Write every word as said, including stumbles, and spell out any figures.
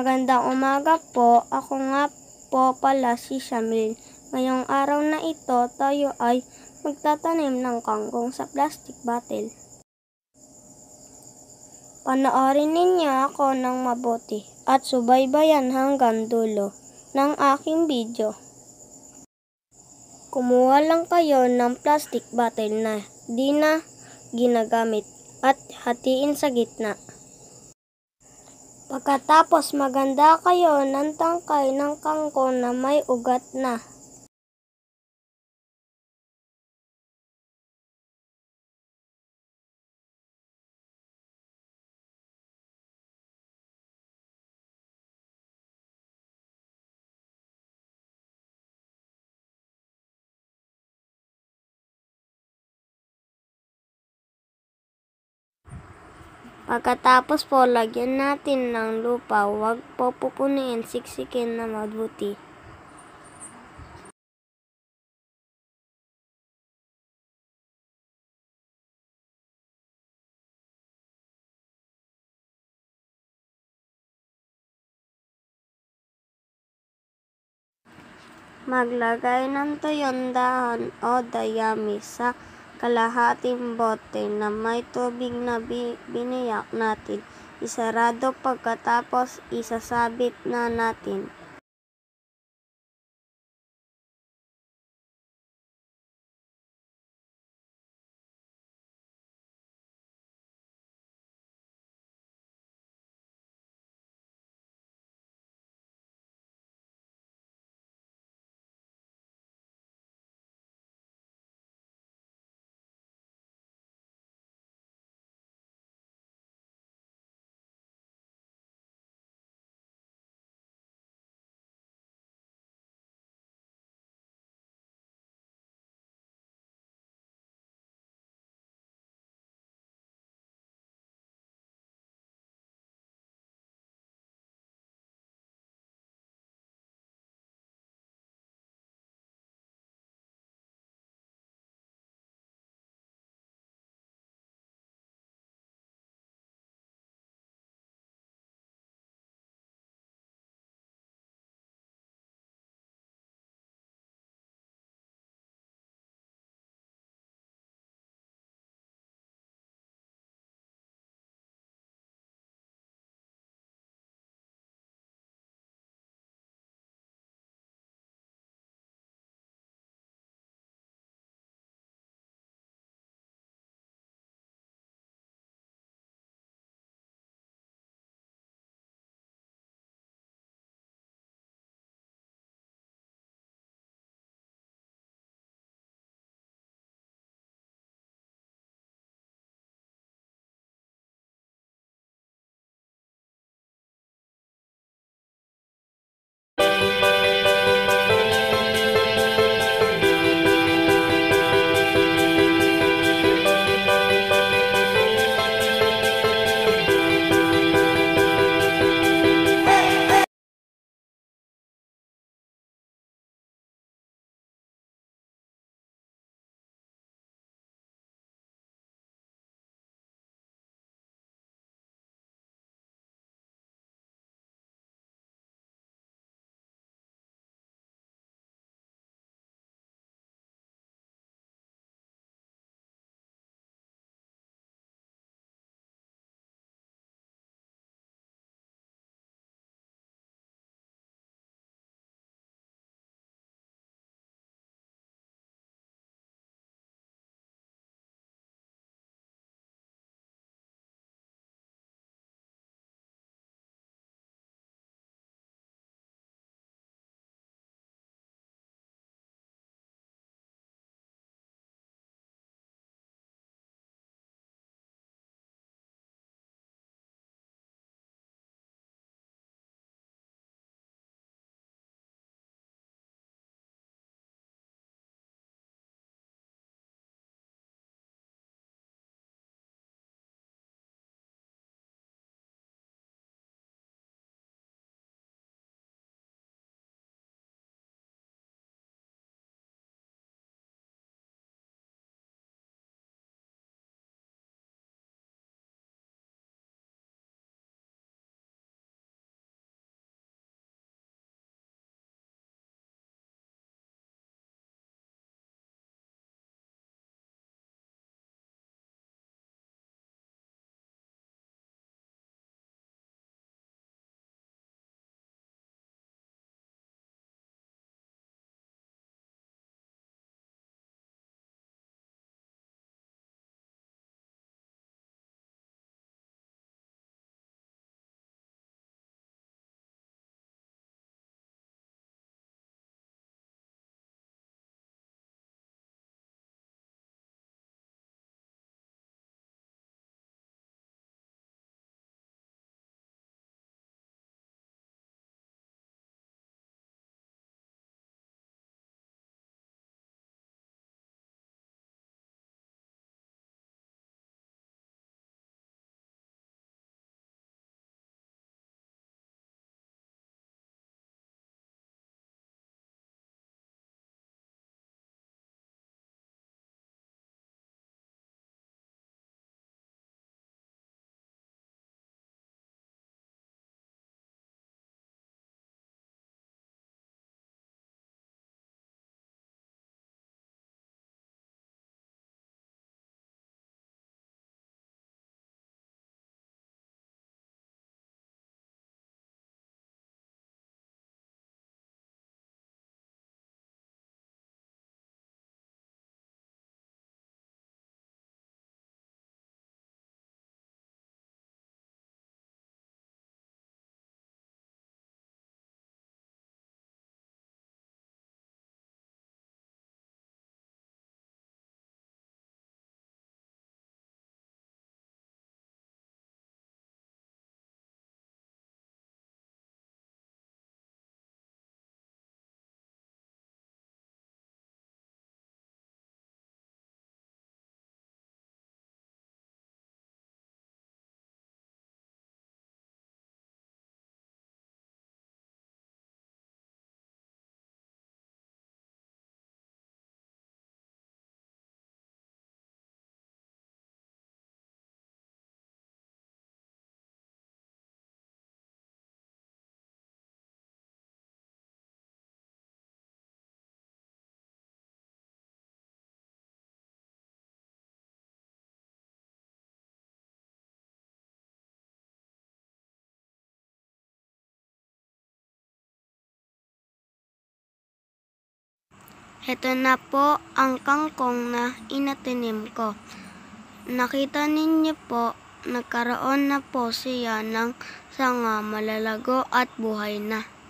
Magandang umaga po. Ako nga po pala si Shamil. Ngayong araw na ito, tayo ay magtatanim ng kangkong sa plastic bottle. Panoorin ninyo ako ng mabuti at subaybayan hanggang dulo ng aking video. Kumuha lang kayo ng plastic bottle na di na ginagamit at hatiin sa gitna. Pagkatapos maganda kayo ng tangkay ng kangkong na may ugat na. Pagkatapos po, lagyan natin ng lupa. Huwag po pupuniin, siksikin na mabuti. Maglagay ng tuyong dahon o dayami sa kalahating bote na may tubig na biniyak natin. Isarado pagkatapos isasabit na natin. Heto na po ang kangkong na inatinim ko. Nakita ninyo po, nagkaroon na po siya ng sanga, malalago at buhay na.